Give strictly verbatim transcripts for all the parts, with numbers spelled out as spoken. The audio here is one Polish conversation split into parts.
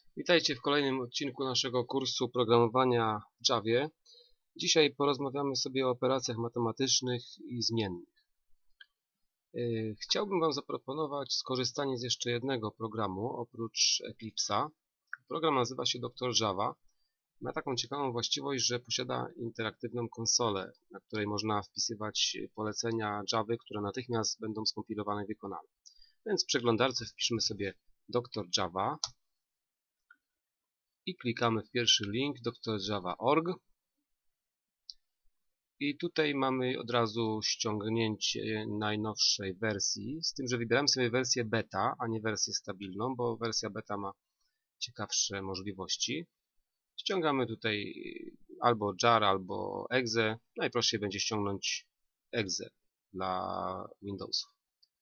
Witajcie w kolejnym odcinku naszego kursu programowania w Javie. Dzisiaj porozmawiamy sobie o operacjach matematycznych i zmiennych. Chciałbym Wam zaproponować skorzystanie z jeszcze jednego programu oprócz Eclipse'a. Program nazywa się doktor Java. Ma taką ciekawą właściwość, że posiada interaktywną konsolę, na której można wpisywać polecenia Javy, które natychmiast będą skompilowane i wykonane. Więc w przeglądarce wpiszmy sobie doktor Java i klikamy w pierwszy link doktor java kropka org i tutaj mamy od razu ściągnięcie najnowszej wersji, z tym, że wybieramy sobie wersję beta, a nie wersję stabilną, bo wersja beta ma ciekawsze możliwości. Ściągamy tutaj albo jar, albo exe. Najprościej będzie ściągnąć exe dla Windowsów.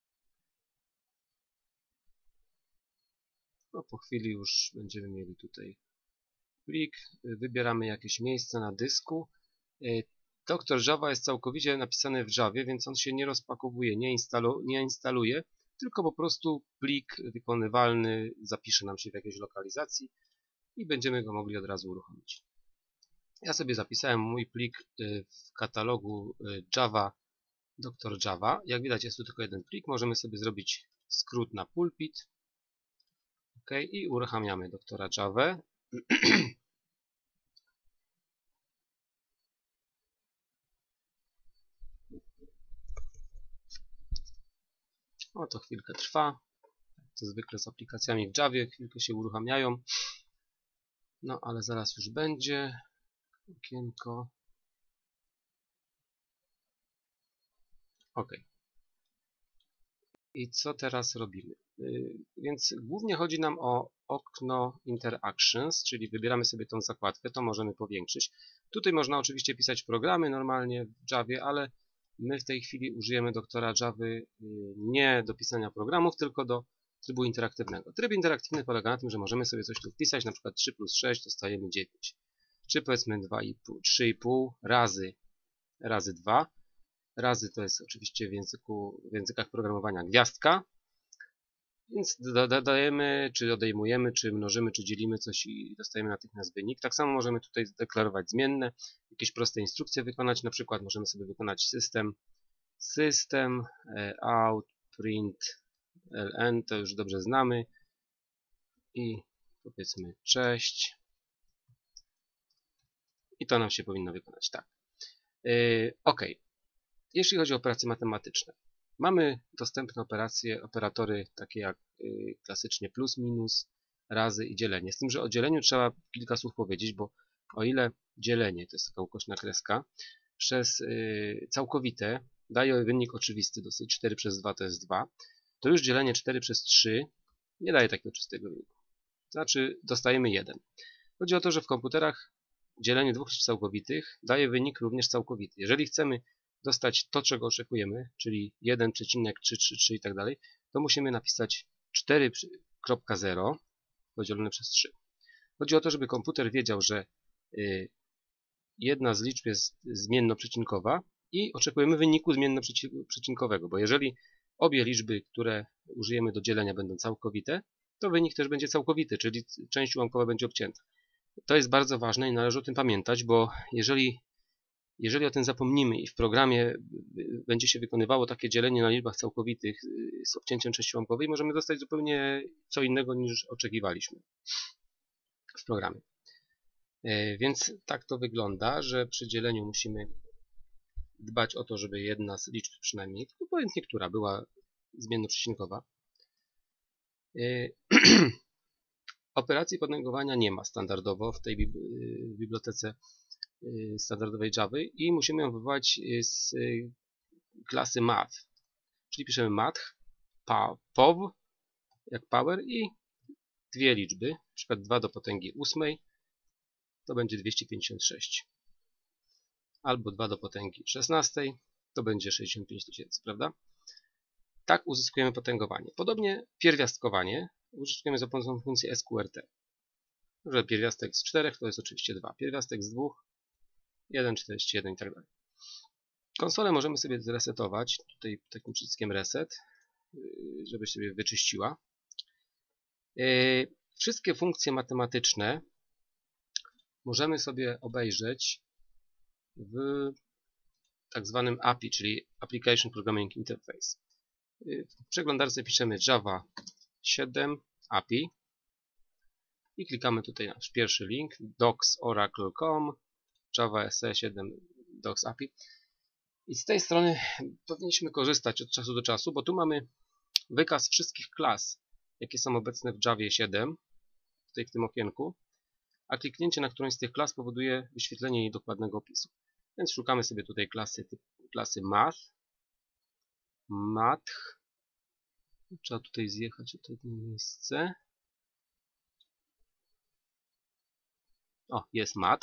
No, po chwili już będziemy mieli tutaj plik, wybieramy jakieś miejsce na dysku. doktor Java jest całkowicie napisany w Javie, więc on się nie rozpakowuje, nie, instalu, nie instaluje, tylko po prostu plik wykonywalny zapisze nam się w jakiejś lokalizacji i będziemy go mogli od razu uruchomić. Ja sobie zapisałem mój plik w katalogu Java doktor Java. Jak widać, jest tu tylko jeden plik. Możemy sobie zrobić skrót na pulpit. OK, i uruchamiamy doktora Java. O, to chwilkę trwa. To zwykle z aplikacjami w Javie, chwilkę się uruchamiają. No, ale zaraz już będzie. Okienko. OK. I co teraz robimy? Yy, więc głównie chodzi nam o okno Interactions, czyli wybieramy sobie tą zakładkę, to możemy powiększyć. Tutaj można oczywiście pisać programy normalnie w Javie, ale my w tej chwili użyjemy doktora Javy yy, nie do pisania programów, tylko do trybu interaktywnego. Tryb interaktywny polega na tym, że możemy sobie coś tu wpisać, na przykład trzy plus sześć dostajemy dziewięć. Czy powiedzmy trzy i pół razy, razy dwa. Razy to jest oczywiście w, języku, w językach programowania gwiazdka. Więc dodajemy, czy odejmujemy, czy mnożymy, czy dzielimy coś i dostajemy natychmiast wynik. Tak samo możemy tutaj deklarować zmienne, jakieś proste instrukcje wykonać. Na przykład możemy sobie wykonać system, system, out, print, ln, to już dobrze znamy. I powiedzmy cześć. I to nam się powinno wykonać tak. Yy, OK. Jeśli chodzi o operacje matematyczne, mamy dostępne operacje, operatory takie jak y, klasycznie plus, minus, razy i dzielenie. Z tym, że o dzieleniu trzeba kilka słów powiedzieć, bo o ile dzielenie, to jest taka ukośna kreska, przez y, całkowite daje wynik oczywisty, dosyć cztery przez dwa to jest dwa, to już dzielenie cztery przez trzy nie daje takiego czystego wyniku. To znaczy dostajemy jeden. Chodzi o to, że w komputerach dzielenie dwóch liczb całkowitych daje wynik również całkowity. Jeżeli chcemy dostać to, czego oczekujemy, czyli jeden przecinek trzysta trzydzieści trzy i tak dalej, to musimy napisać cztery kropka zero podzielone przez trzy. Chodzi o to, żeby komputer wiedział, że jedna z liczb jest zmiennoprzecinkowa i oczekujemy wyniku zmiennoprzycinkowego, bo jeżeli obie liczby, które użyjemy do dzielenia, będą całkowite, to wynik też będzie całkowity, czyli część ułamkowa będzie obcięta. To jest bardzo ważne i należy o tym pamiętać, bo jeżeli Jeżeli o tym zapomnimy i w programie będzie się wykonywało takie dzielenie na liczbach całkowitych z obcięciem części ułamkowej, możemy dostać zupełnie co innego niż oczekiwaliśmy w programie. Więc tak to wygląda, że przy dzieleniu musimy dbać o to, żeby jedna z liczb przynajmniej, obojętnie która, była zmiennoprzecinkowa. Operacji potęgowania nie ma standardowo w tej bibliotece standardowej Javy i musimy ją wywołać z klasy math. Czyli piszemy math, pow, jak power i dwie liczby, na przykład dwa do potęgi ósmej, to będzie dwieście pięćdziesiąt sześć. Albo dwa do potęgi szesnastej, to będzie sześćdziesiąt pięć tysięcy, prawda? Tak uzyskujemy potęgowanie. Podobnie pierwiastkowanie uzyskujemy za pomocą funkcji S Q R T. Że pierwiastek z czterech to jest oczywiście dwa. Pierwiastek z dwóch jeden, czterdzieści jeden i tak dalej. Konsolę możemy sobie zresetować, tutaj takim przyciskiem reset, żeby sobie wyczyściła. Wszystkie funkcje matematyczne możemy sobie obejrzeć w tak zwanym A P I, czyli Application Programming Interface. W przeglądarce piszemy Java siedem A P I i klikamy tutaj na nasz pierwszy link docs oracle kropka com Java S E siedem docs A P I. I z tej strony powinniśmy korzystać od czasu do czasu, bo tu mamy wykaz wszystkich klas, jakie są obecne w Javie siedem, tutaj w tym okienku, a kliknięcie na którąś z tych klas powoduje wyświetlenie jej dokładnego opisu. Więc szukamy sobie tutaj klasy, klasy math, math. Trzeba tutaj zjechać o to miejsce. O, jest math.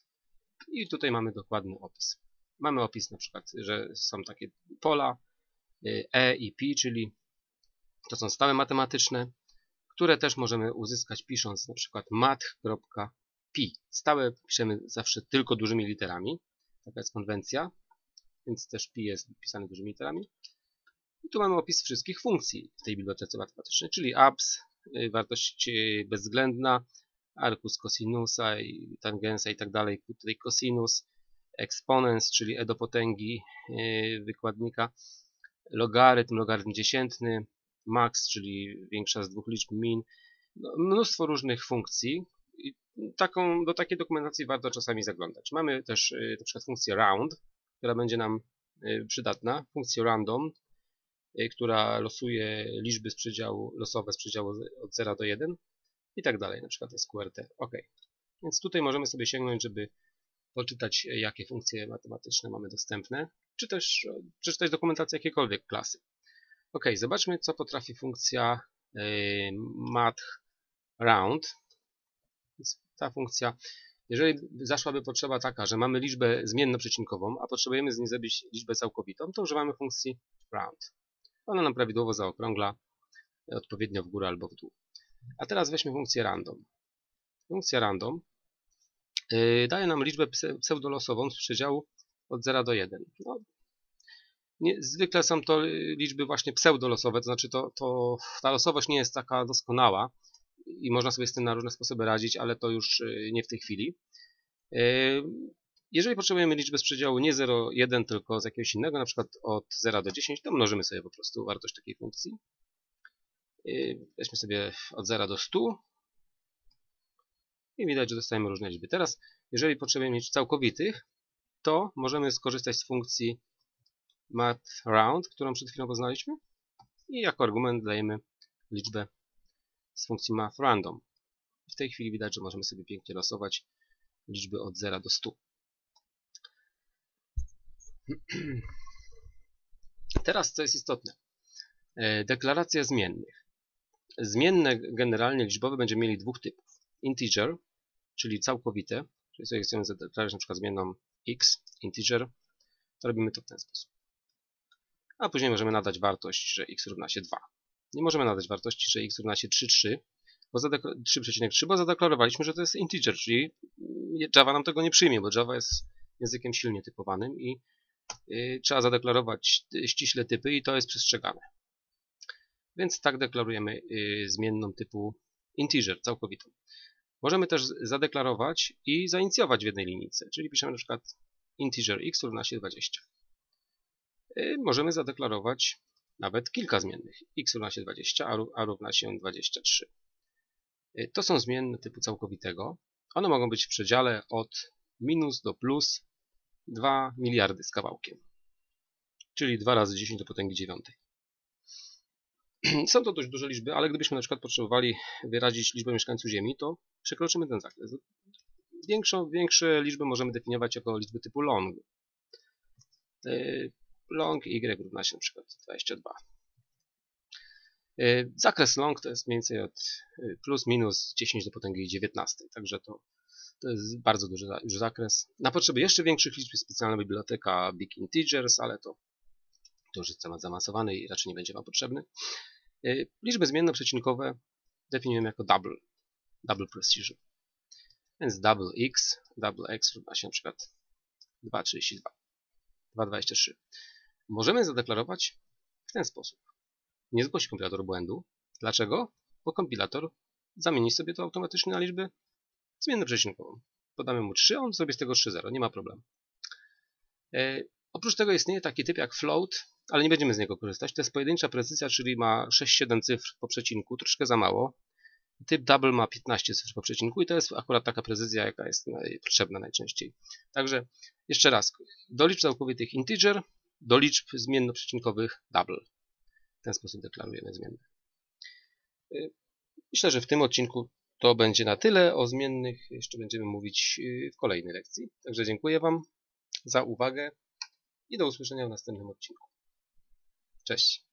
I tutaj mamy dokładny opis. Mamy opis na przykład, że są takie pola E i P, czyli to są stałe matematyczne, które też możemy uzyskać pisząc na przykład math.p. Stałe piszemy zawsze tylko dużymi literami. Taka jest konwencja, więc też P jest pisany dużymi literami. I tu mamy opis wszystkich funkcji w tej bibliotece matematycznej, czyli abs, wartość bezwzględna, arcus cosinusa i tangensa i tak dalej, tutaj cosinus, exponens, czyli e do potęgi wykładnika, logarytm, logarytm dziesiętny, max, czyli większa z dwóch liczb, min, no, mnóstwo różnych funkcji. I taką, do takiej dokumentacji warto czasami zaglądać. Mamy też na przykład funkcję round, która będzie nam przydatna, funkcję random, która losuje liczby z przedziału, losowe z przedziału od zera do jeden i tak dalej, na przykład S Q R T. OK. Więc tutaj możemy sobie sięgnąć, żeby poczytać, jakie funkcje matematyczne mamy dostępne, czy też przeczytać dokumentację jakiejkolwiek klasy. OK, zobaczmy, co potrafi funkcja yy, math round. Więc ta funkcja, jeżeli zaszłaby potrzeba taka, że mamy liczbę zmiennoprzycinkową, a potrzebujemy z niej zrobić liczbę całkowitą, to używamy funkcji round. Ona nam prawidłowo zaokrągla, odpowiednio w górę albo w dół. A teraz weźmy funkcję random. Funkcja random yy, daje nam liczbę pseudolosową z przedziału od zera do jeden. No, nie, zwykle są to liczby właśnie pseudolosowe, to znaczy to, to, ta losowość nie jest taka doskonała i można sobie z tym na różne sposoby radzić, ale to już nie w tej chwili. Yy, jeżeli potrzebujemy liczbę z przedziału nie zero, jeden, tylko z jakiegoś innego, na przykład od zera do dziesięciu, to mnożymy sobie po prostu wartość takiej funkcji. Weźmy sobie od zera do stu i widać, że dostajemy różne liczby. Teraz, jeżeli potrzebujemy mieć całkowitych, to możemy skorzystać z funkcji mathRound, którą przed chwilą poznaliśmy i jako argument dajemy liczbę z funkcji mathRandom. W tej chwili widać, że możemy sobie pięknie losować liczby od zera do stu. Teraz, co jest istotne, deklaracja zmiennych. Zmienne generalnie liczbowe będziemy mieli dwóch typów. Integer, czyli całkowite, czyli sobie chcemy zadeklarować na przykład zmienną x, integer, to robimy to w ten sposób. A później możemy nadać wartość, że x równa się dwa. Nie możemy nadać wartości, że x równa się trzy przecinek trzy, trzy przecinek trzy, bo zadeklarowaliśmy, że to jest integer, czyli Java nam tego nie przyjmie, bo Java jest językiem silnie typowanym i yy, trzeba zadeklarować ściśle typy i to jest przestrzegane. Więc tak deklarujemy yy, zmienną typu integer, całkowitą. Możemy też zadeklarować i zainicjować w jednej linijce, czyli piszemy na przykład integer x równa się dwadzieścia. Yy, możemy zadeklarować nawet kilka zmiennych. X równa się dwadzieścia, a równa się dwadzieścia trzy. Yy, to są zmienne typu całkowitego. One mogą być w przedziale od minus do plus dwa miliardy z kawałkiem, czyli dwa razy dziesięć do potęgi dziewiątej. Są to dość duże liczby, ale gdybyśmy na przykład potrzebowali wyrazić liczbę mieszkańców Ziemi, to przekroczymy ten zakres. Większą, większe liczby możemy definiować jako liczby typu long. Long y równa się na przykład dwadzieścia dwa. Zakres long to jest mniej więcej od plus minus dziesięć do potęgi dziewiętnastej, także to, to jest bardzo duży już zakres. Na potrzeby jeszcze większych liczb jest specjalna biblioteka Big Integers, ale to, to już jest temat zaawansowany i raczej nie będzie Wam potrzebny. Liczby zmiennoprzecinkowe definiujemy jako double, double precision. Więc double x, double x równa się na przykład dwa przecinek trzydzieści dwa, dwa przecinek dwadzieścia trzy. Możemy zadeklarować w ten sposób. Nie zgłosi kompilator błędu. Dlaczego? Bo kompilator zamieni sobie to automatycznie na liczbę zmiennoprzecinową. Podamy mu trzy, a on zrobi z tego trzy zero, nie ma problemu. E, oprócz tego istnieje taki typ jak float, ale nie będziemy z niego korzystać. To jest pojedyncza precyzja, czyli ma sześć siedem cyfr po przecinku, troszkę za mało. Typ double ma piętnaście cyfr po przecinku i to jest akurat taka precyzja, jaka jest potrzebna najczęściej. Także jeszcze raz, do liczb całkowitych integer, do liczb zmiennoprzecinkowych double. W ten sposób deklarujemy zmienne. Myślę, że w tym odcinku to będzie na tyle. O zmiennych jeszcze będziemy mówić w kolejnej lekcji. Także dziękuję Wam za uwagę i do usłyszenia w następnym odcinku. Cześć!